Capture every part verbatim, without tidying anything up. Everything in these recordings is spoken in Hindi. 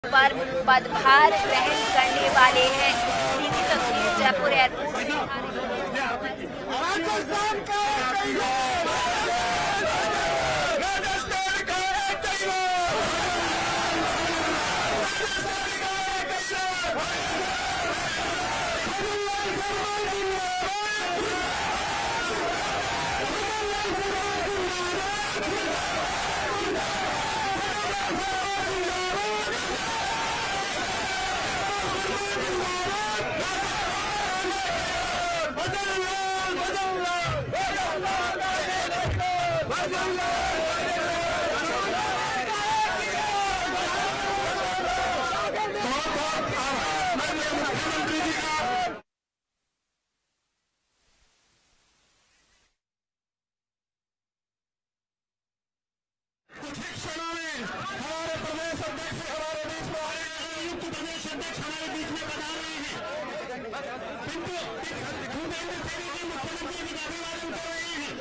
पर पदभार ग्रहण करने वाले हैं। सीधी तस्वीर जयपुर एयरपोर्ट से दिखा रही हमारे प्रदेश अध्यक्ष हमारे बीच में आए संयुक्त प्रदेश अध्यक्ष हमारे बीच में बता रहे हैं, किंतु भूपेंद्र सेनी जी मुख्यमंत्री की अभिवादन कर रहे हैं।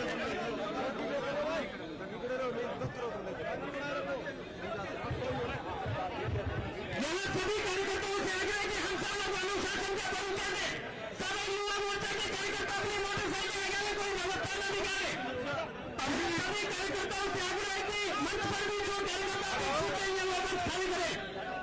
यहाँ सभी कार्यकर्ताओं से आग्रह कि हम सब लोग अनुशासन के तरीके से सब युवा मोर्चा के कार्यकर्ता अपनी मोटरसाइकिल निकाले, कोई व्यवस्था न निकाले। सभी कार्यकर्ताओं से आग्रह है कि मंच पर भी जो कार्यकर्ता छूटे हैं वो मंच खाली करें।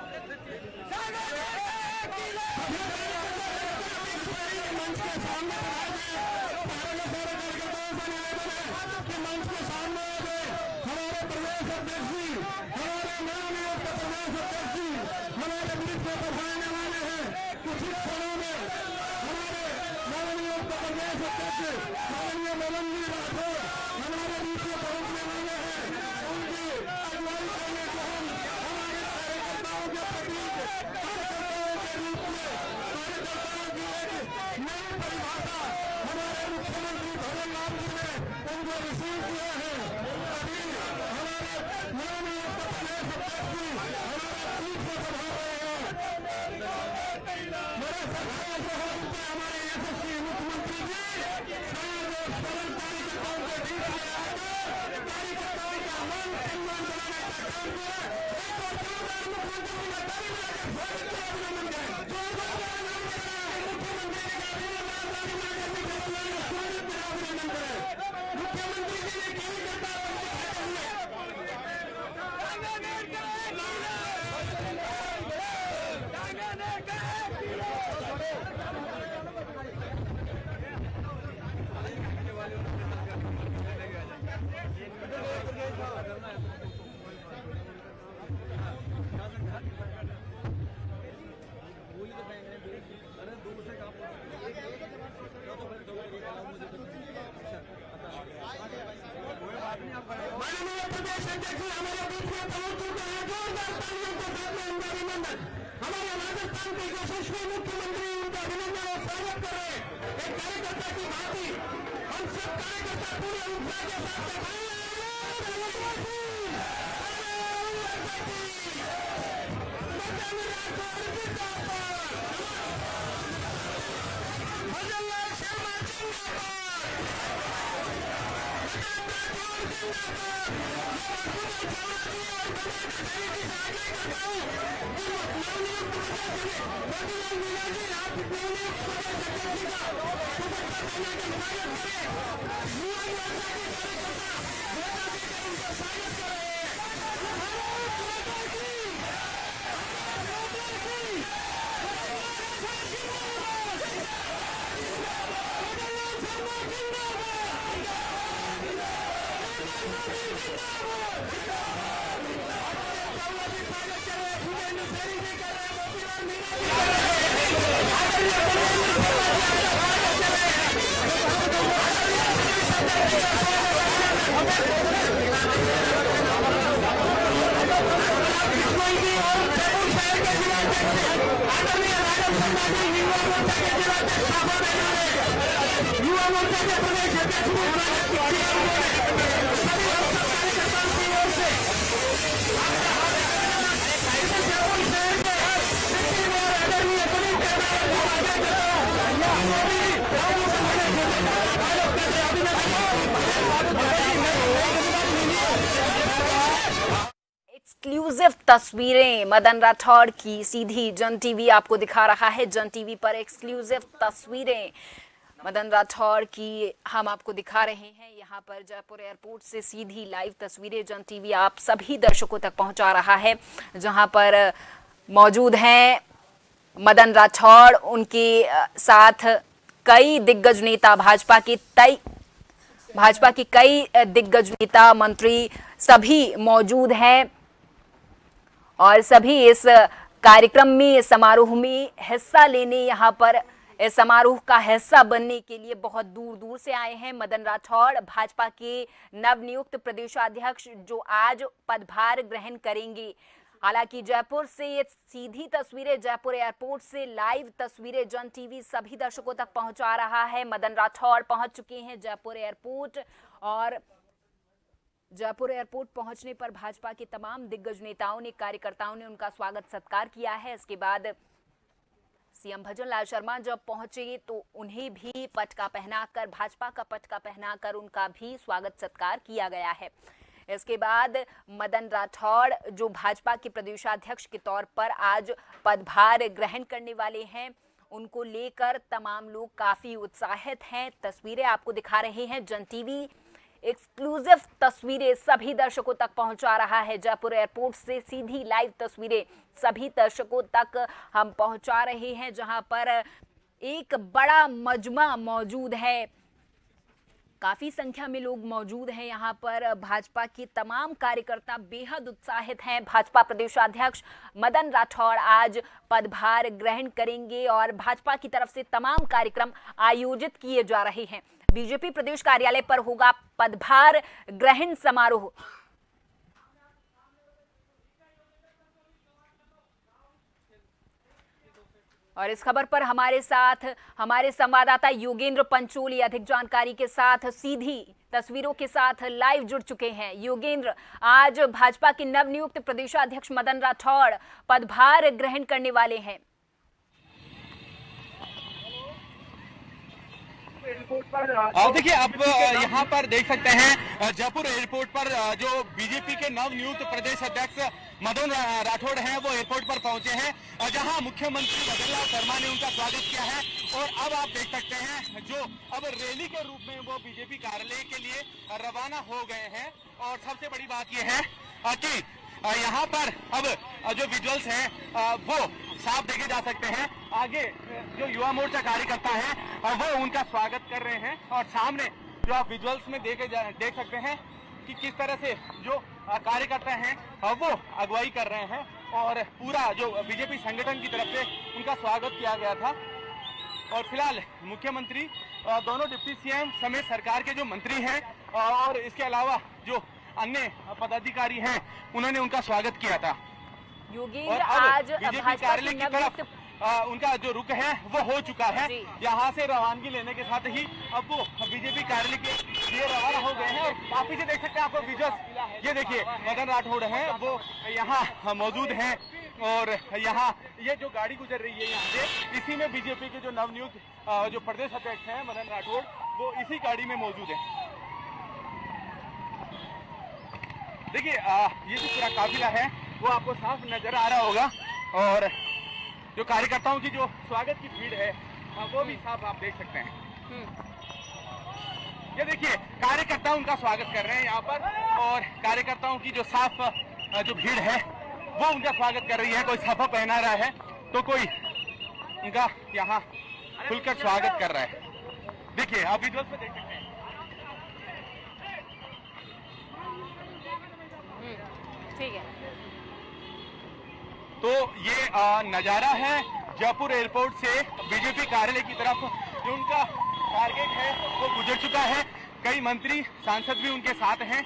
मंच के सामने आ गए, सारे सारे कार्यकर्ताओं से निवेदन है कि मंच के सामने आ गए। हमारे प्रदेश अध्यक्ष जी, हमारे नवनियुक्त प्रदेश अध्यक्ष जी हमारे बीच में पधारने वाले हैं। कुछ ही क्षणों में हमारे नवनियुक्त प्रदेश अध्यक्ष माननीय मदन जी राठौर हमारे बीच में पहुंचने वाले हैं। उनकी अगुवाई करने को हम हमारे कार्यकर्ताओं के प्रतीक कार्यकर्ताओं के रूप में कार्यकर्ताओं की एक नई परिभाषा हमारे मुख्यमंत्री भवन लाल जी ने उनको रिसीव किया है। अभी हमारे नवनियुक्त प्रदेश अध्यक्ष जी हमारे बीच में पधार रहे हैं। मेरे सरकार से हो उनके हमारे यशस्वी मुख्यमंत्री जी शायद सरल कार्यकर्ताओं के बीच में आकर कार्यकर्ताओं का मान सम्मान बनाने का काम किया। एक और जोरदार मुख्यमंत्री ने ताली बजाकर स्वागत किया। अभिनंदन करें, जोरदार मुख्यमंत्री का अभिनंदन ताली बजाकर स्वागत किया। अभिनंदन करें। मुख्यमंत्री जी ने केवल जनता को माननीय प्रदेश अध्यक्ष हमारे बीच में पहुंच चुके हैं। जोरदार तालियों के साथ में उनका अभिनंदन। हमारे राजस्थान के यशस्वी मुख्यमंत्री उनका अभिनंदन और स्वागत कर रहे हैं। एक कार्यकर्ता की भांति हम सब कार्यकर्ता पूरे उत्साह के साथ भजनलाल शर्मा युवा मोर्चा के प्रदेश अध्यक्ष एक्सक्लूसिव तस्वीरें मदन राठौड़ की सीधी जन टीवी आपको दिखा रहा है। जन टीवी पर एक्सक्लूसिव तस्वीरें मदन राठौड़ की हम आपको दिखा रहे हैं। यहाँ पर जयपुर एयरपोर्ट से सीधी लाइव तस्वीरें जन टीवी आप सभी दर्शकों तक पहुंचा रहा है, जहां पर मौजूद हैं मदन राठौड़, उनके साथ कई दिग्गज नेता, भाजपा के कई भाजपा के कई दिग्गज नेता, मंत्री सभी मौजूद हैं और सभी इस कार्यक्रम में, समारोह में हिस्सा लेने, यहाँ पर इस समारोह का हिस्सा बनने के लिए बहुत दूर दूर से आए हैं। मदन राठौड़ भाजपा के नवनियुक्त प्रदेशाध्यक्ष जो आज पदभार ग्रहण करेंगे। हालांकि जयपुर से ये सीधी तस्वीरें, जयपुर एयरपोर्ट से लाइव तस्वीरें जन टीवी सभी दर्शकों तक पहुंचा रहा है। मदन राठौड़ पहुंच चुके हैं जयपुर एयरपोर्ट और जयपुर एयरपोर्ट पहुंचने पर भाजपा के तमाम दिग्गज नेताओं ने, कार्यकर्ताओं ने उनका स्वागत सत्कार किया है। इसके बाद सीएम भजनलाल शर्मा जब पहुंचे तो उन्हें भी पटका पहनाकर, भाजपा का पटका पहनाकर उनका भी स्वागत सत्कार किया गया है। इसके बाद मदन राठौड़ जो भाजपा के प्रदेशाध्यक्ष के तौर पर आज पदभार ग्रहण करने वाले हैं, उनको लेकर तमाम लोग काफी उत्साहित हैं। तस्वीरें आपको दिखा रहे हैं जन टीवी, एक्सक्लूसिव तस्वीरें सभी दर्शकों तक पहुंचा रहा है। जयपुर एयरपोर्ट से सीधी लाइव तस्वीरें सभी दर्शकों तक हम पहुंचा रहे हैं, जहां पर एक बड़ा मजमा मौजूद है, काफी संख्या में लोग मौजूद हैं। यहाँ पर भाजपा के तमाम कार्यकर्ता बेहद उत्साहित हैं। भाजपा प्रदेशाध्यक्ष मदन राठौड़ आज पदभार ग्रहण करेंगे और भाजपा की तरफ से तमाम कार्यक्रम आयोजित किए जा रहे हैं। बीजेपी प्रदेश कार्यालय पर होगा पदभार ग्रहण समारोह। और इस खबर पर हमारे साथ हमारे संवाददाता योगेंद्र पंचोली अधिक जानकारी के साथ सीधी तस्वीरों के साथ लाइव जुड़ चुके हैं। योगेंद्र, आज भाजपा के नवनियुक्त प्रदेशाध्यक्ष मदन राठौड़ पदभार ग्रहण करने वाले हैं। और देखिए, आप यहाँ पर देख सकते हैं जयपुर एयरपोर्ट पर जो बीजेपी के नवनियुक्त प्रदेश अध्यक्ष मदन राठौड़ हैं वो एयरपोर्ट पर पहुंचे हैं, जहां मुख्यमंत्री भजनलाल शर्मा ने उनका स्वागत किया है। और अब आप देख सकते हैं जो अब रैली के रूप में वो बीजेपी कार्यालय के लिए रवाना हो गए हैं। और सबसे बड़ी बात यह है कि यहाँ पर अब जो विजुअल्स हैं वो साफ देखे जा सकते हैं। आगे जो युवा मोर्चा कार्यकर्ता हैं वो उनका स्वागत कर रहे हैं और सामने जो आप विजुअल्स में देखे देख सकते हैं कि किस तरह से जो कार्यकर्ता हैं वो अगुवाई कर रहे हैं और पूरा जो बीजेपी संगठन की तरफ से उनका स्वागत किया गया था। और फिलहाल मुख्यमंत्री, दोनों डिप्टी सीएम समेत सरकार के जो मंत्री हैं और इसके अलावा जो अन्य पदाधिकारी हैं उन्होंने उनका स्वागत किया था। योगेंद्र, आज बीजेपी कार्यालय की तरफ आ, उनका जो रुख है वो हो चुका है। यहाँ से रवानगी लेने के साथ ही अब वो बीजेपी कार्यालय के लिए रवाना हो गए हैं। और आप पीछे देख सकते हैं, आपको विजुअल्स ये देखिए, मदन राठौड़ हैं वो यहाँ मौजूद हैं और यहाँ ये जो गाड़ी गुजर रही है यहाँ से, इसी में बीजेपी के जो नवनियुक्त जो प्रदेश अध्यक्ष हैं मदन राठौड़ वो इसी गाड़ी में मौजूद है। देखिए, ये जो पूरा काफिला है वो आपको साफ नजर आ रहा होगा और जो कार्यकर्ताओं की जो स्वागत की भीड़ है वो भी साफ आप देख सकते हैं। ये देखिए, कार्यकर्ता उनका स्वागत कर रहे हैं यहाँ पर और कार्यकर्ताओं की जो साफ जो भीड़ है वो उनका स्वागत कर रही है। कोई साफा पहना रहा है तो कोई उनका यहाँ खुलकर स्वागत कर रहा है। देखिए, आप विजुअल्स में देख सकते हैं। ठीक है, तो ये नज़ारा है जयपुर एयरपोर्ट से बीजेपी कार्यालय की तरफ जो उनका टारगेट है वो गुजर चुका है। कई मंत्री, सांसद भी उनके साथ हैं।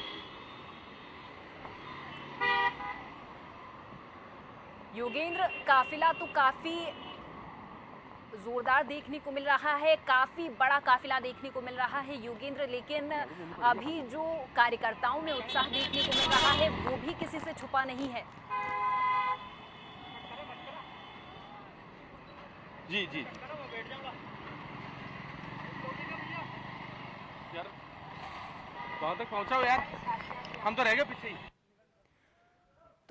योगेंद्र, काफिला तो काफी जोरदार देखने को मिल रहा है, काफी बड़ा काफिला देखने को मिल रहा है योगेंद्र, लेकिन अभी जो कार्यकर्ताओं में उत्साह देखने को मिल रहा है वो भी किसी से छुपा नहीं है। जी जी यार, कहाँ तक पहुंचा हो यार, हम तो रह गए पीछे ही।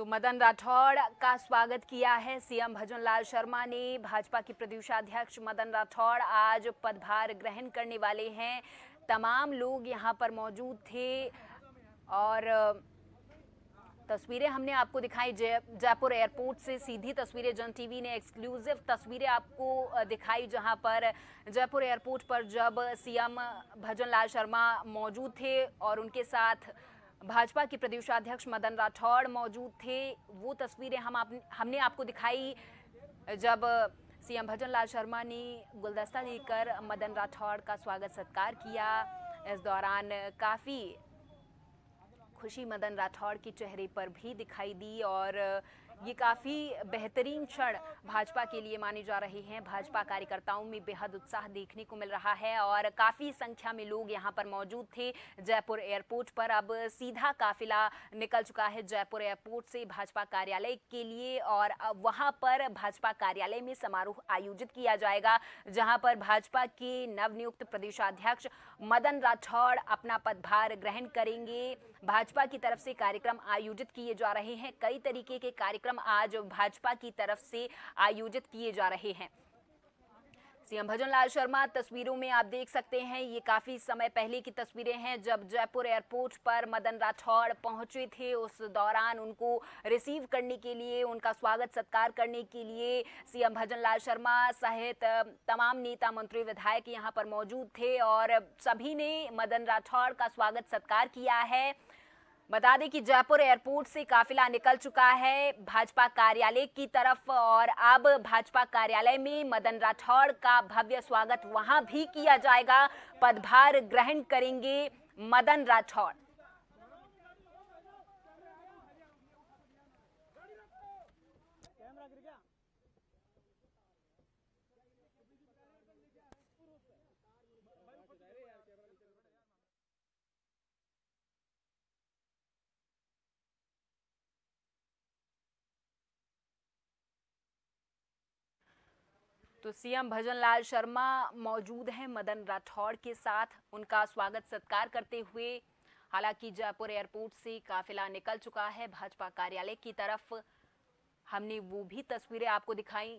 तो मदन राठौड़ का स्वागत किया है सीएम भजनलाल शर्मा ने। भाजपा के प्रदेशाध्यक्ष मदन राठौड़ आज पदभार ग्रहण करने वाले हैं। तमाम लोग यहां पर मौजूद थे और तस्वीरें हमने आपको दिखाई जय जयपुर एयरपोर्ट से सीधी तस्वीरें जन टीवी ने एक्सक्लूसिव तस्वीरें आपको दिखाई, जहां पर जयपुर एयरपोर्ट पर जब सीएम भजनलाल शर्मा मौजूद थे और उनके साथ भाजपा के प्रदेशाध्यक्ष मदन राठौड़ मौजूद थे, वो तस्वीरें हम आप, हमने आपको दिखाई जब सीएम भजनलाल शर्मा ने गुलदस्ता देकर मदन राठौड़ का स्वागत सत्कार किया। इस दौरान काफ़ी खुशी मदन राठौड़ के चेहरे पर भी दिखाई दी और ये काफ़ी बेहतरीन क्षण भाजपा के लिए माने जा रहे हैं। भाजपा कार्यकर्ताओं में बेहद उत्साह देखने को मिल रहा है और काफ़ी संख्या में लोग यहां पर मौजूद थे जयपुर एयरपोर्ट पर। अब सीधा काफिला निकल चुका है जयपुर एयरपोर्ट से भाजपा कार्यालय के लिए और अब वहां पर भाजपा कार्यालय में समारोह आयोजित किया जाएगा, जहां पर भाजपा के नवनियुक्त प्रदेशाध्यक्ष मदन राठौड़ अपना पदभार ग्रहण करेंगे। भाजपा की तरफ से कार्यक्रम आयोजित किए जा रहे हैं। कई तरीके के कार्यक्रम आज भाजपा की तरफ से आयोजित किए जा रहे हैं। सीएम भजनलाल शर्मा तस्वीरों में आप देख सकते हैं, ये काफी समय पहले की तस्वीरें हैं जब जयपुर एयरपोर्ट पर मदन राठौड़ पहुंचे थे। उस दौरान उनको रिसीव करने के लिए, उनका स्वागत सत्कार करने के लिए सीएम भजनलाल शर्मा सहित तमाम नेता मंत्री विधायक यहां पर मौजूद थे और सभी ने मदन राठौड़ का स्वागत सत्कार किया है। बता दें कि जयपुर एयरपोर्ट से काफिला निकल चुका है भाजपा कार्यालय की तरफ और अब भाजपा कार्यालय में मदन राठौड़ का भव्य स्वागत वहां भी किया जाएगा। पदभार ग्रहण करेंगे मदन राठौड़। तो सीएम भजनलाल शर्मा मौजूद हैं मदन राठौड़ के साथ, उनका स्वागत सत्कार करते हुए। हालांकि जयपुर एयरपोर्ट से काफिला निकल चुका है भाजपा कार्यालय की तरफ। हमने वो भी तस्वीरें आपको दिखाई।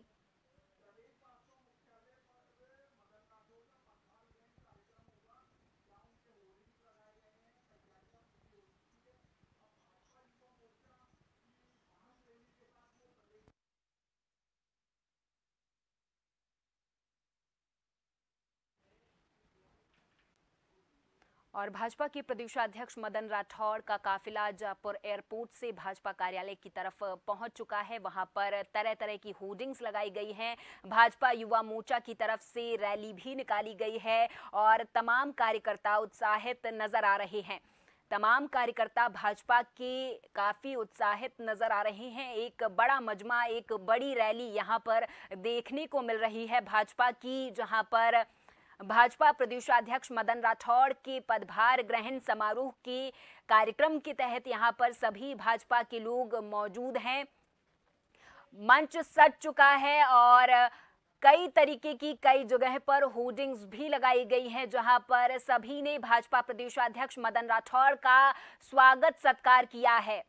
और भाजपा के प्रदेशाध्यक्ष मदन राठौड़ का काफिला जयपुर एयरपोर्ट से भाजपा कार्यालय की तरफ पहुंच चुका है। वहां पर तरह तरह की होर्डिंग्स लगाई गई हैं। भाजपा युवा मोर्चा की तरफ से रैली भी निकाली गई है और तमाम कार्यकर्ता उत्साहित नजर आ रहे हैं। तमाम कार्यकर्ता भाजपा के काफी उत्साहित नजर आ रहे हैं। एक बड़ा मजमा, एक बड़ी रैली यहां पर देखने को मिल रही है भाजपा की, जहां पर भाजपा प्रदेशाध्यक्ष मदन राठौड़ के पदभार ग्रहण समारोह के कार्यक्रम के तहत यहां पर सभी भाजपा के लोग मौजूद हैं। मंच सज चुका है और कई तरीके की कई जगह पर होर्डिंग्स भी लगाई गई हैं, जहां पर सभी ने भाजपा प्रदेशाध्यक्ष मदन राठौड़ का स्वागत सत्कार किया है।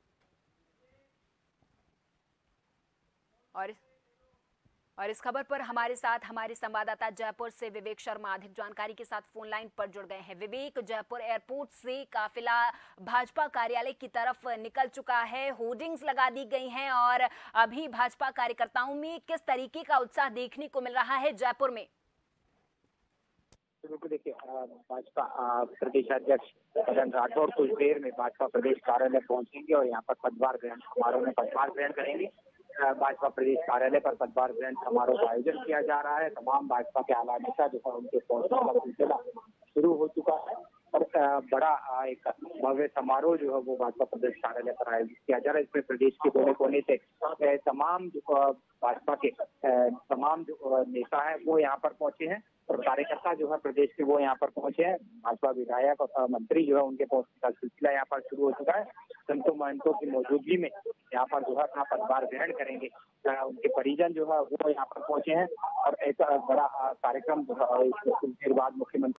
और और इस खबर पर हमारे साथ हमारे संवाददाता जयपुर से विवेक शर्मा अधिक जानकारी के साथ फोन लाइन पर जुड़ गए हैं। विवेक, जयपुर एयरपोर्ट से काफिला भाजपा कार्यालय की तरफ निकल चुका है, होर्डिंग्स लगा दी गई हैं और अभी भाजपा कार्यकर्ताओं में किस तरीके का उत्साह देखने को मिल रहा है जयपुर में? बिल्कुल, देखिए भाजपा प्रदेशाध्यक्ष मदन राठौड़ कुछ देर में भाजपा प्रदेश कार्यालय पहुंचेंगे और यहाँ पर पदभार ग्रहण समारोह में पदभार ग्रहण करेंगे। भाजपा प्रदेश कार्यालय पर पदभार ग्रहण समारोह का आयोजन किया जा रहा है। तमाम भाजपा के आला नेता जो है उनके पहुंचने का सिलसिला शुरू हो चुका है और बड़ा एक भव्य समारोह जो है वो भाजपा प्रदेश कार्यालय पर आयोजित किया जा रहा है। इसमें प्रदेश के कोने कोने से तमाम जो भाजपा के तमाम जो नेता है वो यहाँ पर पहुंचे हैं और कार्यकर्ता जो है प्रदेश के वो यहाँ पर पहुंचे हैं। भाजपा विधायक और मंत्री जो है उनके पहुंचने का सिलसिला यहाँ पर शुरू हो चुका है। संतों महंतों की मौजूदगी में यहाँ पर जो है अपना पदभार ग्रहण करेंगे। उनके परिजन जो है वो यहाँ पर पहुंचे हैं और एक बड़ा कार्यक्रम जो है कुछ देर बाद मुख्यमंत्री